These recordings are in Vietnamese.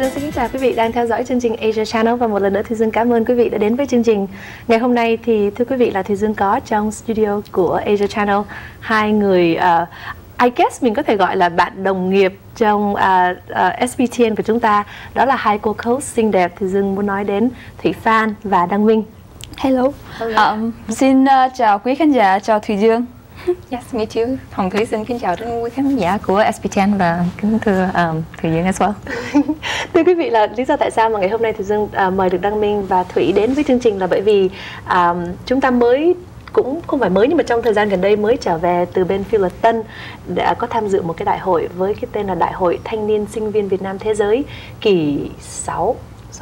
Dương xin chào quý vị đang theo dõi chương trình Asia Channel và một lần nữa Thùy Dương cảm ơn quý vị đã đến với chương trình. Ngày hôm nay thì thưa quý vị là Thùy Dương có trong studio của Asia Channel hai người I guess mình có thể gọi là bạn đồng nghiệp trong SBTN của chúng ta. Đó là hai cô host xinh đẹp Thùy Dương muốn nói đến Thủy Phan và Đăng Minh. Hello. Xin chào quý khán giả, chào Thùy Dương. Yes, me too. Hồng Thủy xin kính chào đến quý khán giả của SBTN và kính thưa Thùy Dương as well. Thưa quý vị, là lý do tại sao mà ngày hôm nay Thùy Dương mời được Đăng Minh và Thủy đến với chương trình là bởi vì chúng ta mới, cũng không phải mới nhưng mà trong thời gian gần đây mới trở về từ bên Phi Luật Tân đã có tham dự một cái đại hội với cái tên là Đại hội Thanh niên Sinh viên Việt Nam Thế giới kỳ 6.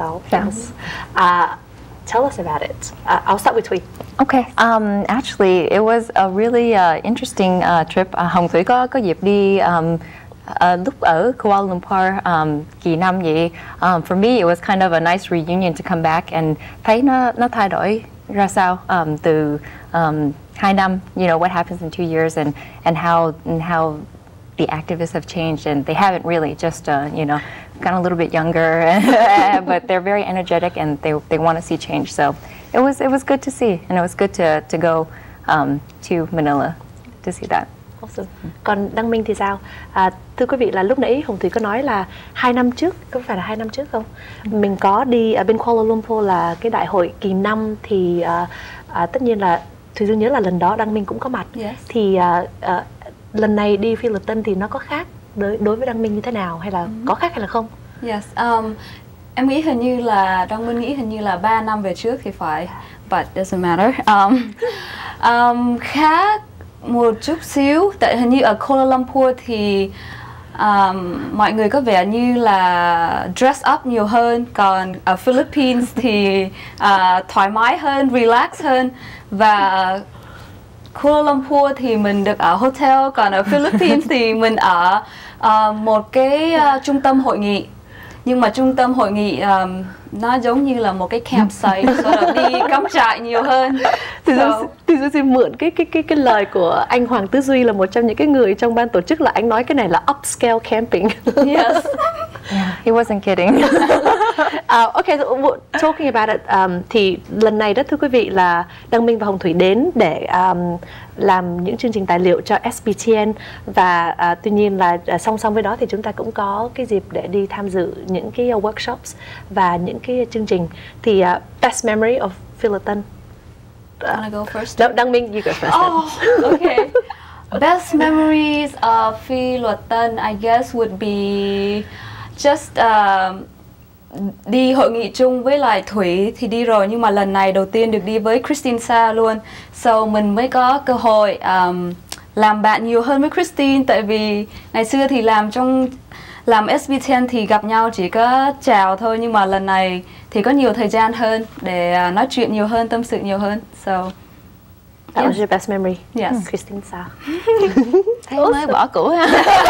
Tell us about it. I'll start with Thủy. Okay. Actually, it was a really interesting trip. Hồng Thủy có dịp đi lúc ở Kuala Lumpur kỳ 5 vậy. For me, it was kind of a nice reunion to come back and thấy nó thay đổi ra sao từ 2 năm. You know what happens in 2 years and how the activists have changed, and they haven't really just you know, gotten a little bit younger, but they're very energetic and they want to see change. So it was good to see, and it was good to go to Manila to see that. Awesome. Còn Đăng Minh thì sao? Thưa quý vị, là lúc nãy Hồng Thủy có nói là 2 năm trước, có phải là 2 năm trước không? Mình có đi ở bên Kuala Lumpur là cái đại hội kỳ 5 thì tất nhiên là Thùy Dương nhớ là lần đó Đăng Minh cũng có mặt. Yes. Thì lần này đi Phi Luật Tân thì nó có khác đối với Đăng Minh như thế nào, hay là có khác hay là không? Yes, em nghĩ hình như là Đăng Minh nghĩ hình như là 3 năm về trước thì phải, but doesn't matter. Khác một chút xíu, tại hình như ở Kuala Lumpur thì mọi người có vẻ như là dress up nhiều hơn, còn ở Philippines thì thoải mái hơn, relax hơn. Và Kuala Lumpur thì mình được ở hotel, còn ở Philippines thì mình ở một cái trung tâm hội nghị. Nhưng mà trung tâm hội nghị nó giống như là một cái campsite, sau đó đi cắm trại nhiều hơn. Thì tôi xin mượn cái lời của anh Hoàng Tứ Duy, là một trong những cái người trong ban tổ chức, là anh nói cái này là upscale camping. Yes. Yeah, he wasn't kidding. Okay, so talking about it, thì lần này đó thưa quý vị là Đăng Minh và Hồng Thủy đến để làm những chương trình tài liệu cho SBTN, và tuy nhiên là song song với đó thì chúng ta cũng có cái dịp để đi tham dự những cái workshops và những cái chương trình. Thì best memory of Phi Luật Tân. Wanna go first? No, Đăng Minh, you go first. Oh, okay. Best memories of Phi Luật Tân, I guess, would be just đi hội nghị chung với lại Thủy thì đi rồi, nhưng mà lần này đầu tiên được đi với Christine Sa luôn. So mình mới có cơ hội làm bạn nhiều hơn với Christine, tại vì ngày xưa thì làm SBTN thì gặp nhau chỉ có chào thôi, nhưng mà lần này thì có nhiều thời gian hơn để nói chuyện nhiều hơn, tâm sự nhiều hơn. So that was your best memory. Yes. Christine Sa. Thấy mới bỏ cũ ha.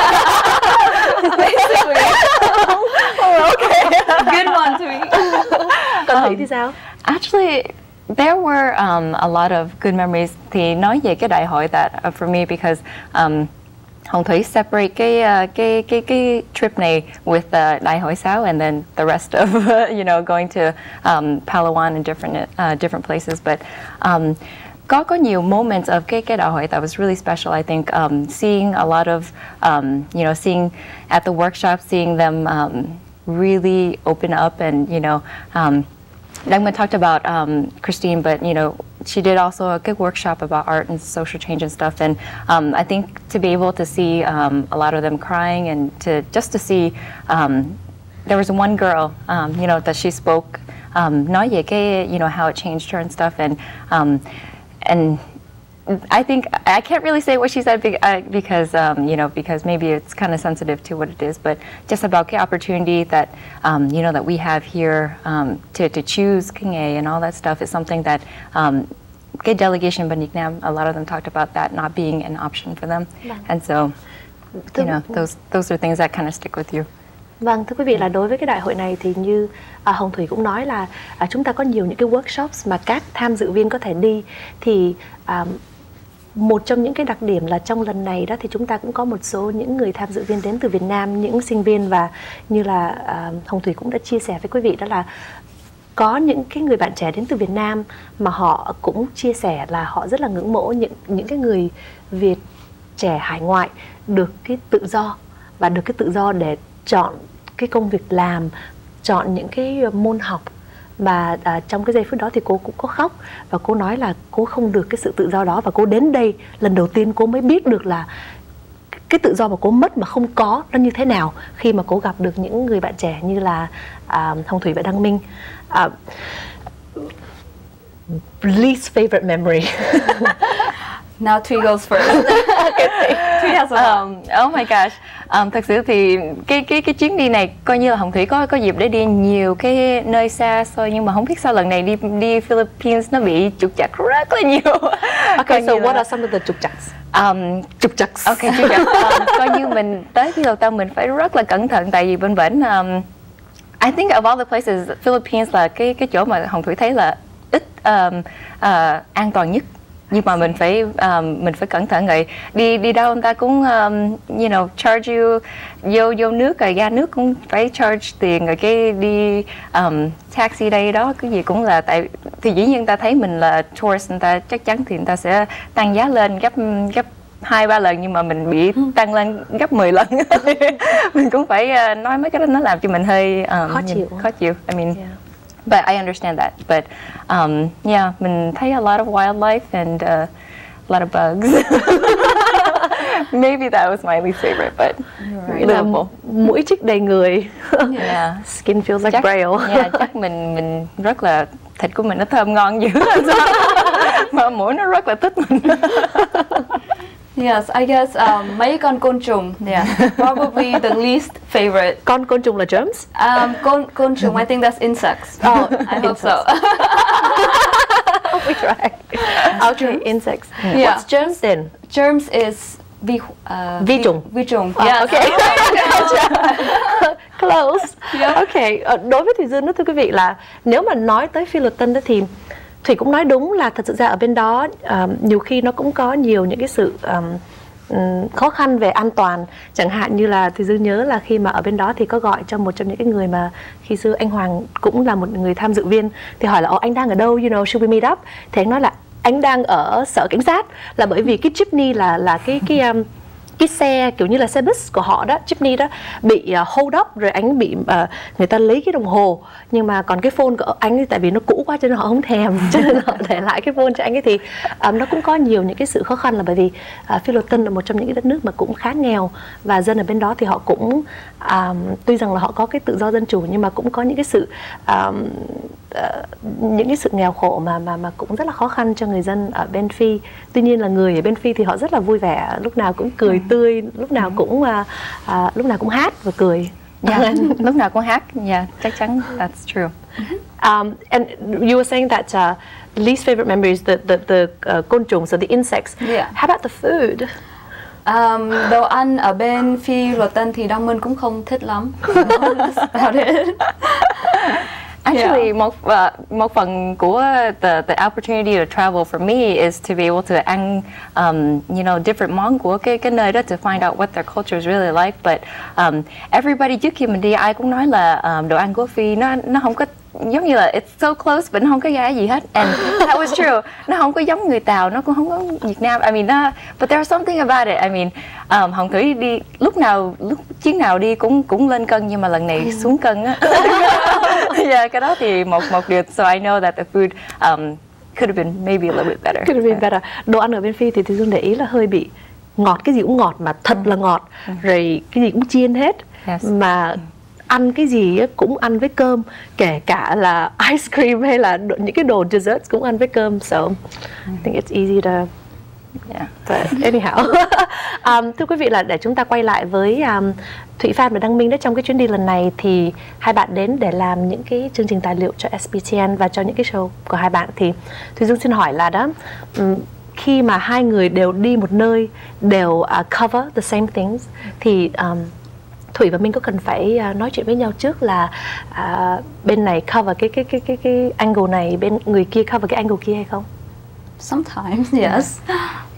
Okay. Good one, Thủy. Còn Thủy thì sao? Actually, there were a lot of good memories. Thì nói về cái đại hội that for me, because Hồng Thủy separate cái trip này with đại hội 6 and then the rest of you know, going to Palawan and different places, but có nhiều moments of cái đại hội that was really special. I think seeing a lot of you know, seeing at the workshop, seeing them really open up, and you know, Dagmar talked about Christine, but you know, she did also a good workshop about art and social change and stuff, and I think to be able to see a lot of them crying, and to see there was one girl you know, that she spoke nói về cái, you know, how it changed her and stuff, and I think I can't really say what she said because you know, because maybe it's kind of sensitive to what it is, but just about the opportunity that you know, that we have here to choose King A and all that stuff is something that cái delegation bên Việt Nam, a lot of them talked about that not being an option for them, and so you know, those are things that kind of stick with you. Vâng, thưa quý vị, là đối với cái đại hội này thì như Hồng Thủy cũng nói là chúng ta có nhiều những cái workshops mà các tham dự viên có thể đi, thì một trong những cái đặc điểm là trong lần này đó thì chúng ta cũng có một số những người tham dự viên đến từ Việt Nam, những sinh viên, và như là Hồng Thủy cũng đã chia sẻ với quý vị, đó là có những cái người bạn trẻ đến từ Việt Nam mà họ cũng chia sẻ là họ rất là ngưỡng mộ những cái người Việt trẻ hải ngoại được cái tự do, và được cái tự do để chọn cái công việc làm, chọn những cái môn học. Mà trong cái giây phút đó thì cô cũng có khóc, và cô nói là cô không được cái sự tự do đó, và cô đến đây lần đầu tiên cô mới biết được là cái tự do mà cô mất mà không có nó như thế nào, khi mà cô gặp được những người bạn trẻ như là Hồng Thủy và Đăng Minh. Least favorite memory. Now Thủy goes first. Thủy has a Oh my gosh. Thật sự thì cái chuyến đi này coi như là Hồng Thủy có dịp để đi nhiều cái nơi xa xôi, nhưng mà không biết sao lần này đi Philippines nó bị trục trặc rất là nhiều. Okay, so what are some of the trục trặc? Trục trặc. Okay, trục trặc. Coi như mình tới cái đầu tàu mình phải rất là cẩn thận, tại vì bên bển I think of all the places, Philippines là cái chỗ mà Hồng Thủy thấy là ít an toàn nhất. Nhưng mà mình phải cẩn thận rồi, đi đâu người ta cũng you know, charge you, vô nước rồi ra nước cũng phải charge tiền, rồi cái đi taxi đây đó cái gì cũng là, tại thì dĩ nhiên ta thấy mình là tourist, người ta chắc chắn thì người ta sẽ tăng giá lên gấp 2-3 lần, nhưng mà mình bị tăng lên gấp 10 lần. Mình cũng phải nói mấy cái đó, nó làm cho mình hơi khó chịu. I mean, but I understand that. But yeah, mình thấy a lot of wildlife and a lot of bugs. Maybe that was my least favorite, but livable. Mũi chích đầy người. Yeah. Skin feels like braille. Yeah, chắc mình rất là, thịt của mình nó thơm ngon dữ. Mà mũi nó rất là thích mình. Yes, I guess mấy con côn trùng, yeah, probably the least favorite. Con côn trùng là germs? Côn trùng, I think that's insects. Oh, I hope so. We try. Okay, insects. Yeah. What's germs then? Germs is vi trùng. Vi trùng. Yeah. Okay. Close. Yeah. Okay. Đối với Thủy Dương đó, thưa quý vị, là nếu mà nói tới Phi Luật Tân đó thì Thủy cũng nói đúng là thật sự ra ở bên đó nhiều khi nó cũng có nhiều những cái sự khó khăn về an toàn. Chẳng hạn như là Thủy Dương nhớ là khi mà ở bên đó thì có gọi cho một trong những cái người mà khi xưa anh Hoàng cũng là một người tham dự viên, thì hỏi là anh đang ở đâu, you know, should we meet up? Thì anh nói là anh đang ở sở cảnh sát, là bởi vì cái jeepney là cái xe kiểu như là xe bus của họ đó, jeepney đó, bị hold up, rồi anh bị người ta lấy cái đồng hồ, nhưng mà còn cái phone của anh thì tại vì nó cũ quá cho nên họ không thèm, cho nên họ để lại cái phone cho anh ấy. Thì nó cũng có nhiều những cái sự khó khăn, là bởi vì Phi Luật Tân là một trong những cái đất nước mà cũng khá nghèo, và dân ở bên đó thì họ cũng tuy rằng là họ có cái tự do dân chủ, nhưng mà cũng có những cái sự nghèo khổ mà cũng rất là khó khăn cho người dân ở bên Phi. Tuy nhiên là người ở bên Phi thì họ rất là vui vẻ, lúc nào cũng cười tươi, lúc nào cũng hát và cười. Yeah, lúc nào cũng hát. Yeah, chắc chắn, that's true. And you were saying that least favorite memories, the côn trùng, so the insects. Yeah. How about the food? Đồ ăn ở bên Phi Luật Tân thì Đăng Minh cũng không thích lắm. That's about it. Actually, một phần của the opportunity to travel for me is to be able to ăn, you know, different món của cái nơi đó, to find out what their culture is really like. But everybody trước khi mình đi, ai cũng nói là đồ ăn của Phi nó không có giống như là it's so close, but nó không có ra gì hết. And that was true. Nó không có giống người Tàu, nó cũng không có Việt Nam. I mean, but there's something about it. I mean, Hồng Thủy đi lúc chuyến nào đi cũng lên cân, nhưng mà lần này xuống cân á. Yeah, cái đó thì một điều. So I know that the food could have been maybe a little bit better. Could have been better. Đồ ăn ở bên Phi thì Dương để ý là hơi bị ngọt, cái gì cũng ngọt mà thật là ngọt, rồi cái gì cũng chiên hết. Yes. Mà ăn cái gì cũng ăn với cơm, kể cả là ice cream hay là những cái đồ desserts cũng ăn với cơm. So I think it's easy to. Yeah. But anyhow. Thưa quý vị, là để chúng ta quay lại với Thủy Phan và Đăng Minh đó, trong cái chuyến đi lần này thì hai bạn đến để làm những cái chương trình tài liệu cho SBTN và cho những cái show của hai bạn. Thì Thủy Dương xin hỏi là đó, khi mà hai người đều đi một nơi, đều cover the same things, thì Thủy và Minh có cần phải nói chuyện với nhau trước là bên này cover cái angle này, bên người kia cover cái angle kia hay không? Sometimes, yes.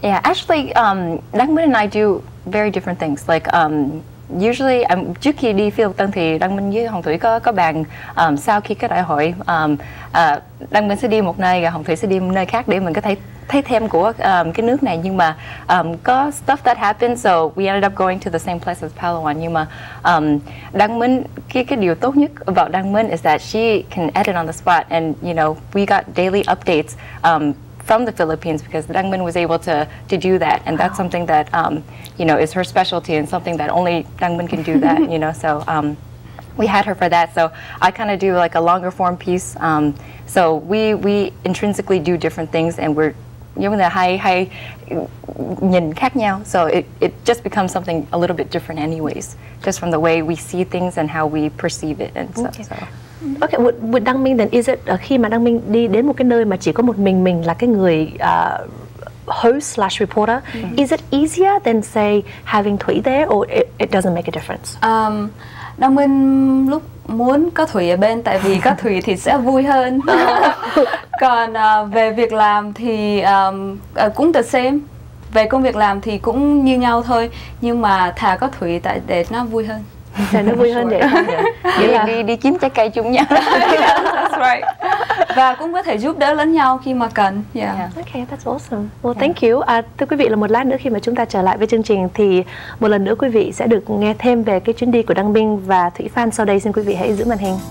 Yeah, actually, Đăng Minh and I do very different things. Like usually, trước khi đi Phi Luật Tân thì Đăng Minh với Hồng Thủy có bàn sau khi cái đại hội Đăng Minh sẽ đi một nơi và Hồng Thủy sẽ đi một nơi khác để mình có thể thấy thêm của cái nước này, nhưng mà có stuff that happened, so we ended up going to the same place as Palawan. Nhưng mà Đăng Minh, cái điều tốt nhất about Đăng Minh is that she can edit on the spot, and you know we got daily updates from the Philippines because Đăng Minh was able to do that, and that's something that you know is her specialty and something that only Đăng Minh can do that. You know, so we had her for that. So I kind of do like a longer form piece. So we intrinsically do different things, and we're giống là hay nhìn khác nhau. So it just becomes something a little bit different anyways, just from the way we see things and how we perceive it and stuff. Okay. So. Okay, with Đăng Minh then is it khi mà Đăng Minh đi đến một cái nơi mà chỉ có một mình là cái người host/reporter, is it easier than say having Thủy there, or it doesn't make a difference? Đăng Minh lúc muốn có Thủy ở bên, tại vì có Thủy thì sẽ vui hơn. Còn về việc làm thì cũng the same. Về công việc làm thì cũng như nhau thôi, nhưng mà thà có Thủy tại để nó vui hơn. Để nó vui hơn vậy. Vậy là đi kiếm trái cây chung nhau. That's right. Và cũng có thể giúp đỡ lẫn nhau khi mà cần. Yeah. Okay, that's awesome. Well, thank you. Thưa quý vị, là một lát nữa khi mà chúng ta trở lại với chương trình thì một lần nữa quý vị sẽ được nghe thêm về cái chuyến đi của Đăng Minh và Thủy Phan. Sau đây xin quý vị hãy giữ màn hình.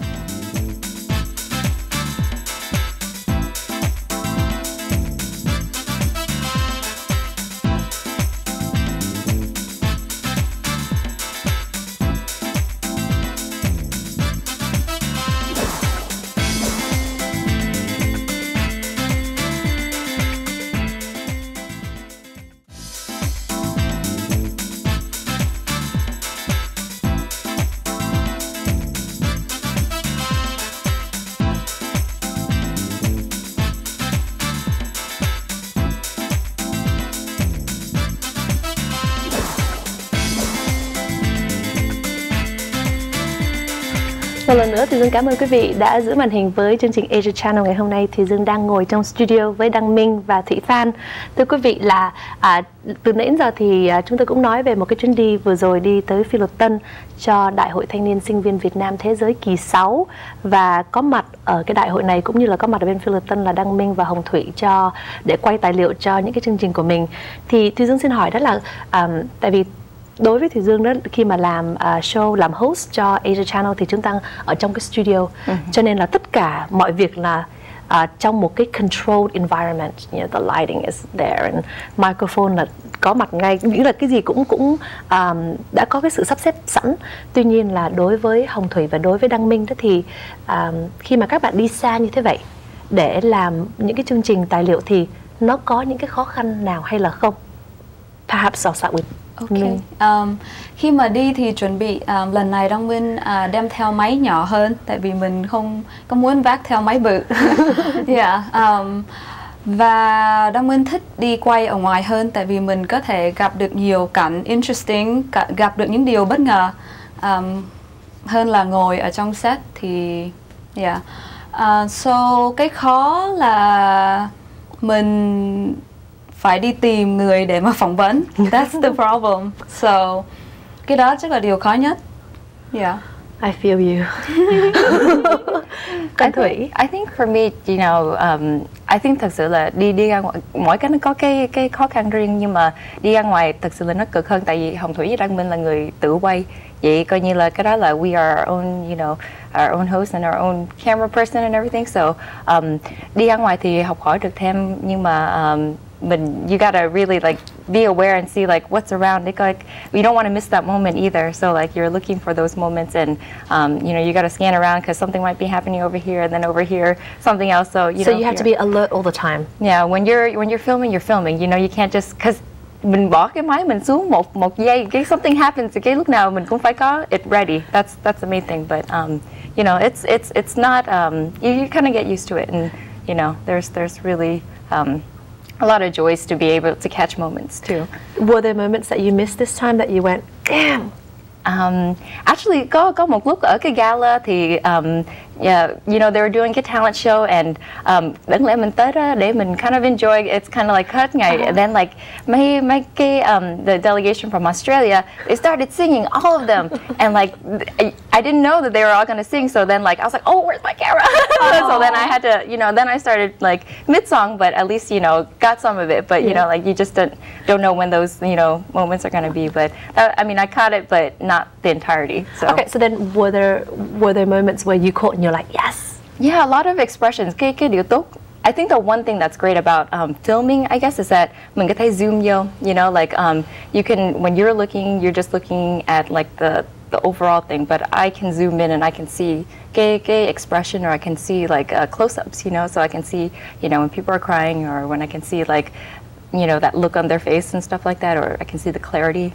Một lần nữa thì Dương cảm ơn quý vị đã giữ màn hình với chương trình Asia Channel ngày hôm nay. Thì Dương đang ngồi trong studio với Đăng Minh và Thủy Phan. Thưa quý vị là từ nãy đến giờ thì chúng tôi cũng nói về một cái chuyến đi vừa rồi đi tới Phi Luật Tân cho Đại hội Thanh niên Sinh viên Việt Nam Thế giới kỳ 6. Và có mặt ở cái đại hội này cũng như là có mặt ở bên Phi Luật Tân là Đăng Minh và Hồng Thủy để quay tài liệu cho những cái chương trình của mình. Thì Thùy Dương xin hỏi đó là tại vì đối với Thùy Dương đó, khi mà làm show, làm host cho Asia Channel thì chúng ta ở trong cái studio, cho nên là tất cả mọi việc là trong một cái controlled environment. You know, the lighting is there and microphone là có mặt ngay, nghĩa là cái gì cũng đã có cái sự sắp xếp sẵn. Tuy nhiên là đối với Hồng Thủy và đối với Đăng Minh đó thì khi mà các bạn đi xa như thế vậy để làm những cái chương trình tài liệu thì nó có những cái khó khăn nào hay là không? Perhaps I'll start with Okay. Khi mà đi thì chuẩn bị lần này Đăng Minh đem theo máy nhỏ hơn, tại vì mình không có muốn vác theo máy bự. Yeah. Và Đăng Minh thích đi quay ở ngoài hơn, tại vì mình có thể gặp được nhiều cảnh interesting, gặp được những điều bất ngờ hơn là ngồi ở trong set. Thì yeah. So cái khó là mình phải đi tìm người để mà phỏng vấn. That's the problem. So cái đó chắc là điều khó nhất. Yeah. I feel you. Còn Thủy, I think for me, you know, I think thật sự là đi ra ngoài, mỗi cái nó có cái khó khăn riêng, nhưng mà đi ra ngoài thật sự là nó cực hơn, tại vì Hồng Thủy với Đăng Minh là người tự quay. Vậy coi như là cái đó là we are our own, you know, our own host and our own camera person and everything. So đi ra ngoài thì học hỏi được thêm, nhưng mà you gotta really like be aware and see like what's around. Like you don't want to miss that moment either. So like you're looking for those moments, and you know, you gotta scan around because something might be happening over here, and then over here something else. So you have to be alert all the time. Yeah, when you're filming, you're filming. You know, you can't just because mình bỏ cái máy mình xuống một giây, cái something happens, cái lúc nào mình cũng phải có it ready. That's the main thing. But you know, it's not you kind of get used to it, and you know, there's really a lot of joys to be able to catch moments too. Were there moments that you missed this time that you went, damn? Actually, có một lúc ở cái gala thì yeah, you know, they were doing a talent show, and đáng lẽ mình tới đó để mình kind of enjoy. It's kind of like hết ngày, and then like mấy cái the delegation from Australia, they started singing, all of them, and like I didn't know that they were all gonna sing. So then like I was like, oh, where's my camera? So then I had to, you know, then I started like mid song, but at least, you know, got some of it. But you know, like you just don't know when those, you know, moments are gonna be. But I mean, I caught it, but not the entirety. So Okay, so then were there moments where you caught and you're like, yes? yeah, a lot of expressions. Cái điều tốt. I think the one thing that's great about filming, I guess, is that mình có thể zoom vô. You know, like you can, when you're looking, you're just looking at like the overall thing, but I can zoom in and I can see cái expression, or I can see like close-ups. You know, so I can see, you know, when people are crying, or when I can see like, you know, that look on their face and stuff like that, or I can see the clarity.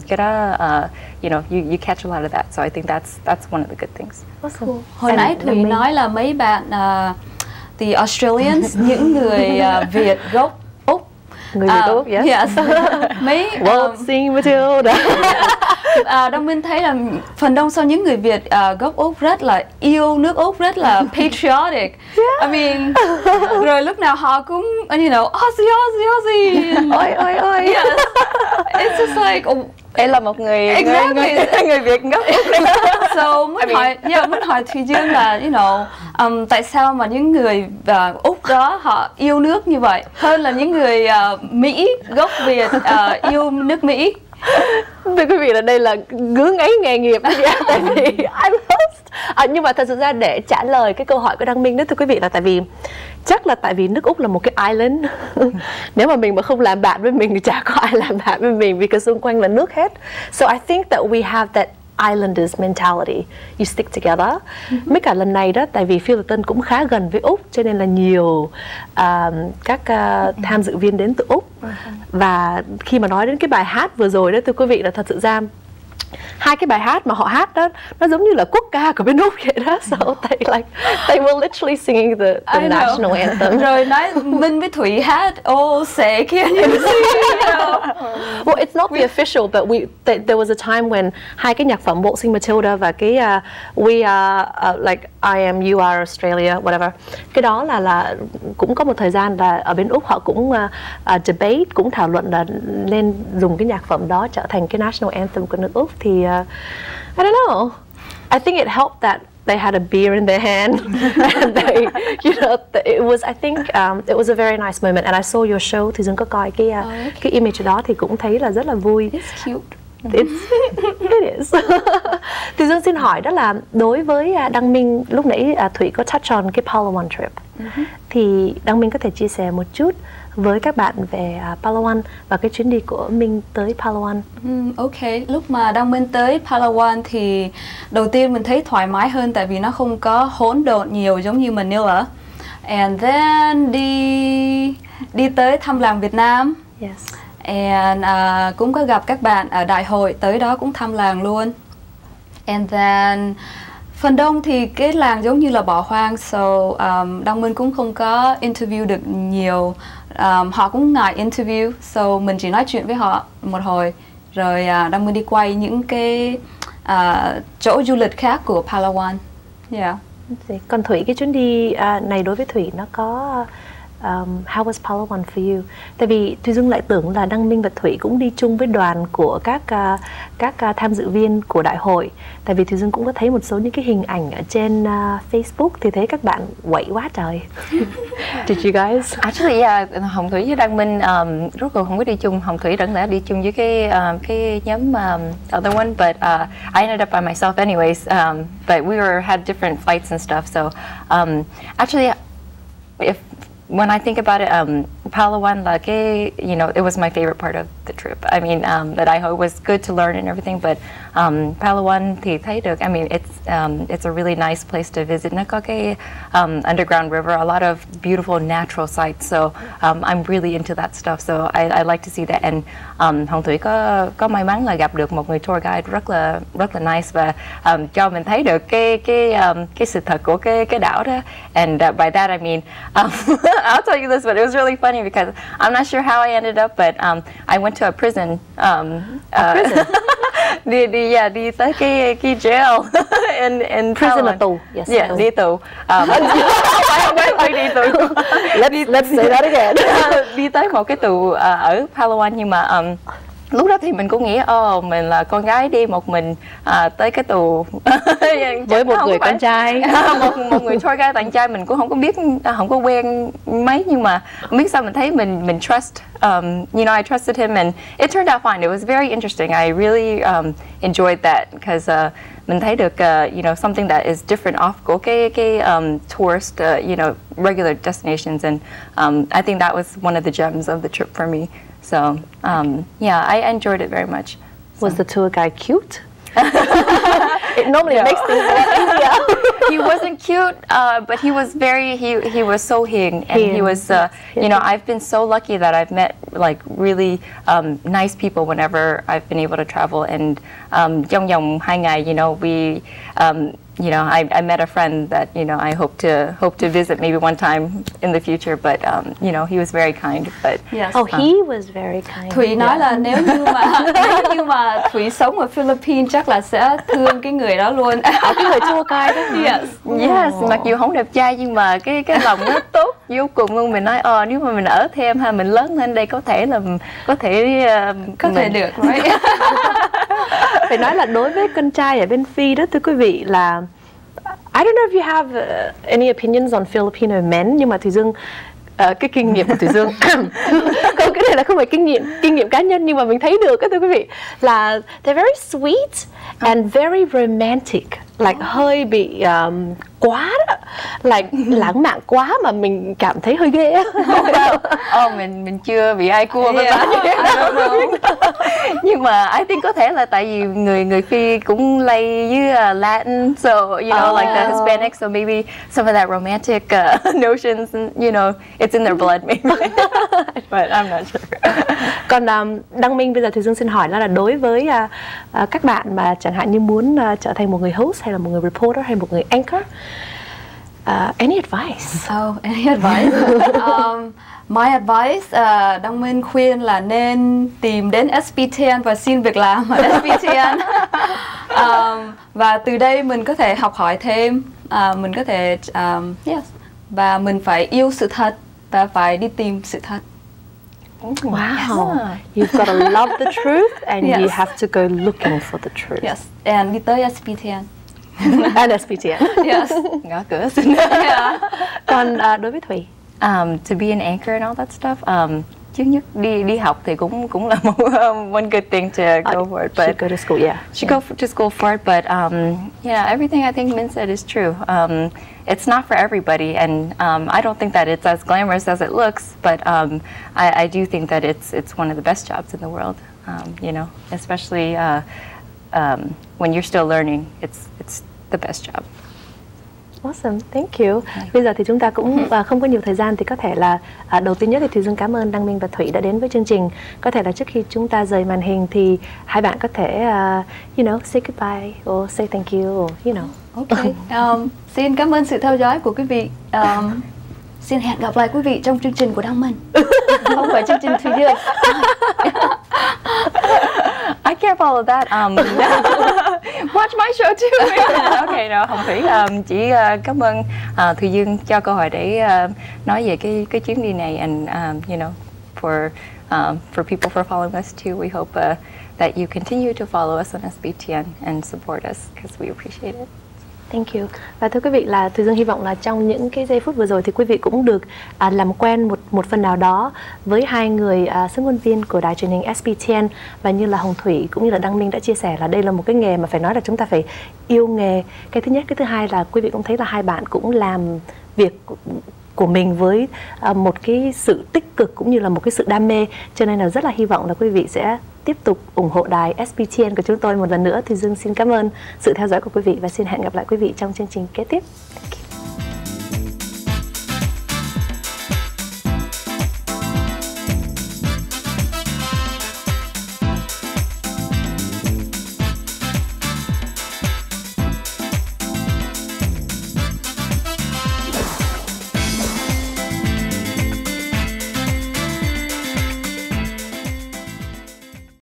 You know, you catch a lot of that. So I think that's one of the good things. Awesome. Hồi nãy Thủy nói là mấy bạn the Australians, những người Việt gốc Úc. Người Việt Úc, yes. Yes. Mấy Waltzing Matilda. Đông Minh thấy là phần đông số những người Việt gốc Úc rất là yêu nước Úc, rất là patriotic. I mean, rồi lúc nào họ cũng, you know, Aussie, Aussie. Oi, oi. Yes. It's just like Đây là một người người Việt gốc Úc. So muốn hỏi Thùy Dương là, you know, tại sao mà những người Úc đó họ yêu nước như vậy hơn là những người Mỹ gốc Việt yêu nước Mỹ? Thưa quý vị, là đây là ngứa ngáy nghề nghiệp. Tại vì I'm host. Nhưng mà thật sự ra để trả lời cái câu hỏi của Đăng Minh đó, thưa quý vị, là tại vì chắc là tại vì nước Úc là một cái island. Nếu mà mình không làm bạn với mình thì chả có ai làm bạn với mình, vì cái xung quanh là nước hết. So I think that we have that islanders mentality. You stick together. Mấy cả lần này đó, tại vì Phi Luật Tân cũng khá gần với Úc, cho nên là nhiều các tham dự viên đến từ Úc. Và khi mà nói đến cái bài hát vừa rồi đó, thưa quý vị, là thật sự ra hai cái bài hát mà họ hát đó, nó giống như là quốc ca của bên Úc vậy đó. So they were literally singing the national anthem. Rồi nói Minh với Thủy hát ô sẽ kia như gì. Well, it's not the official, but there was a time when hai cái nhạc phẩm Waltzing Matilda và cái We Are like I Am You Are Australia, whatever. Cái đó là cũng có một thời gian là ở bên Úc họ cũng debate, cũng thảo luận là nên dùng cái nhạc phẩm đó trở thành cái national anthem của nước Úc. Thì I don't know. I think it helped that they had a beer in their hand, and they, you know, it was. I think it was a very nice moment. And I saw your show. Thì Dương có coi cái image đó thì cũng thấy là rất là vui. It's cute. It is. Thì Dương xin hỏi đó là đối với Đăng Minh, lúc nãy Thủy có touch on cái Palawan trip, thì Đăng Minh có thể chia sẻ một chút với các bạn về Palawan và cái chuyến đi của Minh tới Palawan. Ok, lúc mà Đăng Minh tới Palawan thì đầu tiên mình thấy thoải mái hơn, tại vì nó không có hỗn độn nhiều giống như Manila. And then đi tới thăm làng Việt Nam. Yes. And cũng có gặp các bạn ở đại hội, tới đó cũng thăm làng luôn. And then phần đông thì cái làng giống như là bỏ hoang, so Đăng Minh cũng không có interview được nhiều. Họ cũng ngại interview, so mình chỉ nói chuyện với họ một hồi, rồi Đăng Minh đi quay những cái chỗ du lịch khác của Palawan. Yeah. Còn Thủy, cái chuyến đi này đối với Thủy nó có how was Palawan for you? Tại vì Thùy Dương lại tưởng là Đăng Minh và Thủy cũng đi chung với đoàn của các tham dự viên của đại hội. Tại vì Thùy Dương cũng có thấy một số những cái hình ảnh ở trên Facebook thì thấy các bạn quậy quá trời. Did you guys? Actually, yeah, Hồng Thủy với Đăng Minh rốt cuộc không có đi chung. Hồng Thủy đáng lẽ đi chung với cái nhóm other one, but I ended up by myself anyways. But we had different flights and stuff. So actually, when I think about it, Palawan, like, you know, it was my favorite part of the trip. I mean, that I hope was good to learn and everything, but Palawan thì thấy được, I mean, it's a really nice place to visit. Nó có cái underground river, a lot of beautiful natural sights, so I'm really into that stuff, so I like to see that. And Hồng Thủy có may mắn là gặp được một người tour guide rất là nice và cho mình thấy được cái sự thật của cái đảo đó. And by that I mean, I'll tell you this, but it was really funny because I'm not sure how I ended up, but I went to a prison. A prison? đi tới cái jail in Prison là Thailand. tù. Yes. Yeah, đi tù. Không phải đi tù. Let's say that again. Đi tới một cái tù ở Palawan, nhưng mà lúc đó thì mình cũng nghĩ mình là con gái đi một mình tới cái tù với một người con trai. một người tour guide bạn trai, mình cũng không có biết, không có quen mấy, nhưng mà biết sao mình thấy mình trust, you know, I trusted him and it turned out fine. It was very interesting. I really enjoyed that because mình thấy được you know, something that is different off của cái tourist you know, regular destinations, and I think that was one of the gems of the trip for me. So yeah, I enjoyed it very much. Was the tour guide cute? It normally makes things a lot easier. He wasn't cute, but he was very, he was so hiền, and he was you know, I've been so lucky that I've met like really nice people whenever I've been able to travel, and trong vòng 2 ngày, you know, we you know, I met a friend that, you know, I hope to visit maybe one time in the future, but you know, he was very kind. But Yes. Oh, he was very kind. Thủy nói là nếu như mà Thủy sống ở Philippines chắc là sẽ thương cái người đó luôn. Cái người tour guide đó hả? Yes. yes, mặc dù không đẹp trai nhưng mà cái lòng nó tốt vô cùng luôn. Mình nói nếu mà mình ở thêm hay mình lớn lên đây có thể là có thể được, right? Phải nói là đối với con trai ở bên Phi đó, thưa quý vị, là I don't know if you have any opinions on Filipino men, nhưng mà Thùy Dương cái kinh nghiệm của Thùy Dương không, cái này là không phải kinh nghiệm cá nhân, nhưng mà mình thấy được, thưa quý vị, là they're very sweet and very romantic, like hơi bị quá đó, like lãng mạn quá mà mình cảm thấy hơi ghê á. mình chưa bị ai cua với bạn nhưng mà I think có thể là tại vì người Phi cũng lây với Latin, so you know, like the Hispanic, so maybe some of that romantic notions, and, you know, it's in their blood maybe. But I'm not sure. Còn Đăng Minh, bây giờ Thùy Dương xin hỏi là đối với các bạn mà chẳng hạn như muốn trở thành một người host hay là một người reporter hay một người anchor, any advice? Any advice? My advice, Đăng Minh khuyên là nên tìm đến SPTN và xin việc làm ở SPTN. Và từ đây mình có thể học hỏi thêm, mình có thể yes, và mình phải yêu sự thật và phải đi tìm sự thật. Wow, you've got to love the truth and Yes. you have to go looking for the truth. Yes, and đi tới SPTN. And SPTN. Yes. Ngõ cửa xin. Yeah. Còn đối với Thủy? To be an anchor and all that stuff. Trước nhất đi học thì cũng là một one good thing to go for it. But should go to school, yeah. Should go to school for it, but yeah, everything I think Min said is true. It's not for everybody, and I don't think that it's as glamorous as it looks, but I do think that it's one of the best jobs in the world. You know, especially when you're still learning, it's the best job. Awesome, thank you. Bây giờ thì chúng ta cũng không có nhiều thời gian, thì có thể là đầu tiên nhất thì Thùy Dương cảm ơn Đăng Minh và Thủy đã đến với chương trình. Có thể là trước khi chúng ta rời màn hình thì hai bạn có thể you know, say goodbye or say thank you or you know. Okay. Xin cảm ơn sự theo dõi của quý vị. Xin hẹn gặp lại quý vị trong chương trình của Đăng Minh. Không phải chương trình Thùy Dương. I can't follow that. Watch my show too. Okay, no, không Thủy. Chỉ cảm ơn Thùy Dương cho cơ hội để nói về cái chuyến đi này, and you know, for people for following us too. We hope that you continue to follow us on SBTN and support us because we appreciate it. Thank you. Và thưa quý vị, là Thùy Dương hy vọng là trong những cái giây phút vừa rồi thì quý vị cũng được làm quen một phần nào đó với hai người phát ngôn viên của đài truyền hình SBTN, và như là Hồng Thủy cũng như là Đăng Minh đã chia sẻ là đây là một cái nghề mà phải nói là chúng ta phải yêu nghề. Cái thứ nhất, cái thứ hai là quý vị cũng thấy là hai bạn cũng làm việc của mình với một cái sự tích cực cũng như là một cái sự đam mê, cho nên là rất là hy vọng là quý vị sẽ tiếp tục ủng hộ đài SBTN của chúng tôi một lần nữa. Thùy Dương xin cảm ơn sự theo dõi của quý vị và xin hẹn gặp lại quý vị trong chương trình kế tiếp.